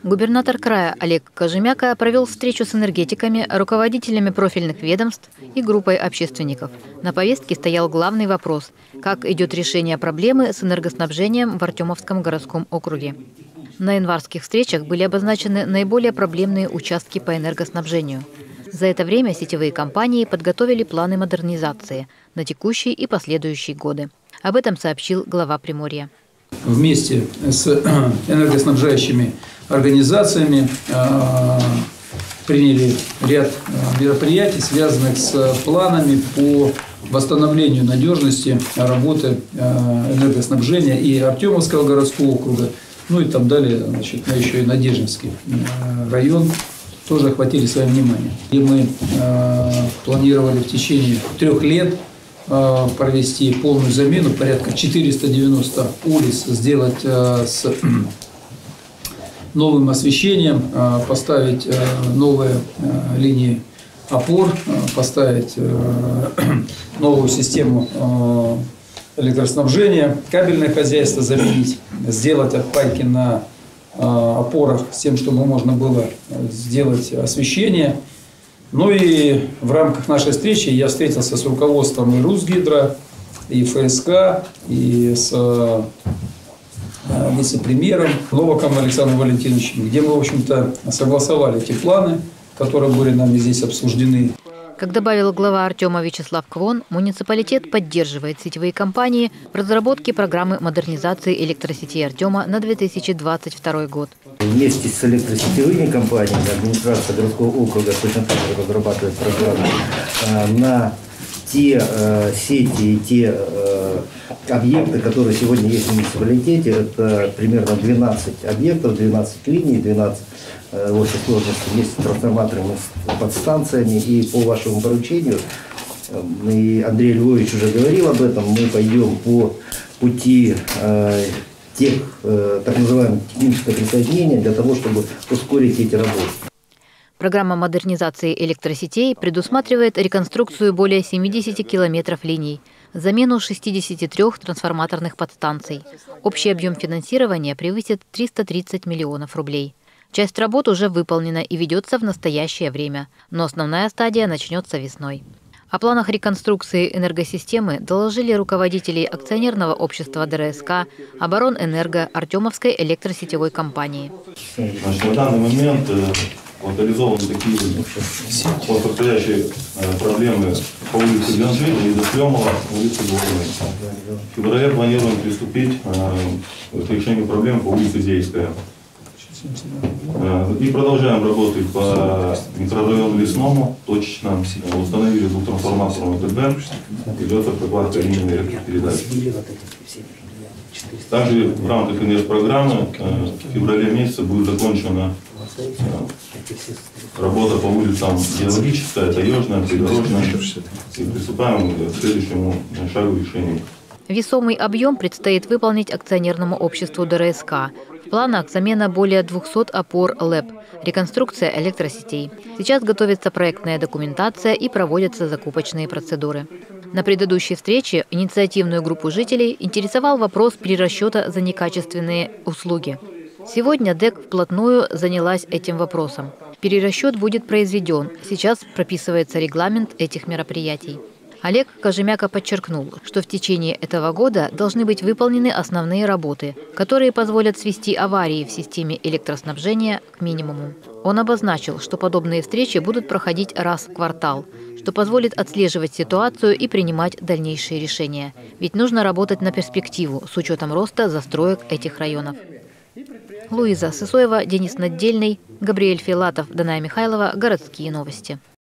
Губернатор края Олег Кожемяка провел встречу с энергетиками, руководителями профильных ведомств и группой общественников. На повестке стоял главный вопрос – как идет решение проблемы с энергоснабжением в Артемовском городском округе. На январских встречах были обозначены наиболее проблемные участки по энергоснабжению. За это время сетевые компании подготовили планы модернизации на текущие и последующие годы. Об этом сообщил глава Приморья. Вместе с энергоснабжающими организациями приняли ряд мероприятий, связанных с планами по восстановлению надежности работы энергоснабжения и Артемовского городского округа, ну и там далее, значит, еще и Надеждинский район тоже охватили своим вниманием. И мы планировали в течение 3 лет провести полную замену, порядка 490 улиц сделать с новым освещением, поставить новые линии опор, поставить новую систему электроснабжения, кабельное хозяйство заменить, сделать отпайки на опорах с тем, чтобы можно было сделать освещение. Ну и в рамках нашей встречи я встретился с руководством и Русгидро, и ФСК, и с вице-премьером Новаком Александром Валентиновичем, где мы, в общем-то, согласовали эти планы, которые были нами здесь обсуждены. Как добавил глава Артема Вячеслав Квон, муниципалитет поддерживает сетевые компании в разработке программы модернизации электросетей Артема на 2022 год. Вместе с электросетевыми компаниями администрация городского округа точно так же разрабатывает программы на те сети и те объекты, которые сегодня есть в муниципалитете. Это примерно 12 объектов, 12 линий, 12 в общей сложности вместе с трансформаторами, с подстанциями. И по вашему поручению, и Андрей Львович уже говорил об этом, мы пойдем по пути тех так называемых технических присоединений для того, чтобы ускорить эти работы. Программа модернизации электросетей предусматривает реконструкцию более 70 километров линий, замену 63 трансформаторных подстанций. Общий объем финансирования превысит 330 миллионов рублей. Часть работ уже выполнена и ведется в настоящее время, но основная стадия начнется весной. О планах реконструкции энергосистемы доложили руководители акционерного общества ДРСК, Оборонэнерго, Артемовской электросетевой компании. На данный момент локализованы такие предстоящие проблемы по улице Ганжина, Недослемова, улице Головной. В феврале планируем приступить к решению проблем по улице Зейская. И продолжаем работать по микрорайону Лесному, точечно установили двухтрансформаторную ТБ, идет прокладка линии электропередач. Также в рамках инвестпрограммы в феврале месяце будет закончена работа по улицам Геологическая, Таежная, Придорожная, и приступаем к следующему шагу решения. Весомый объем предстоит выполнить акционерному обществу ДРСК. В планах замена более 200 опор ЛЭП, реконструкция электросетей. Сейчас готовится проектная документация и проводятся закупочные процедуры. На предыдущей встрече инициативную группу жителей интересовал вопрос перерасчета за некачественные услуги. Сегодня ДЭК вплотную занялась этим вопросом. Перерасчет будет произведен. Сейчас прописывается регламент этих мероприятий. Олег Кожемяка подчеркнул, что в течение этого года должны быть выполнены основные работы, которые позволят свести аварии в системе электроснабжения к минимуму. Он обозначил, что подобные встречи будут проходить раз в квартал, что позволит отслеживать ситуацию и принимать дальнейшие решения. Ведь нужно работать на перспективу с учетом роста застроек этих районов. Луиза Сысоева, Денис Наддельный, Габриэль Филатов, Даная Михайлова. Городские новости.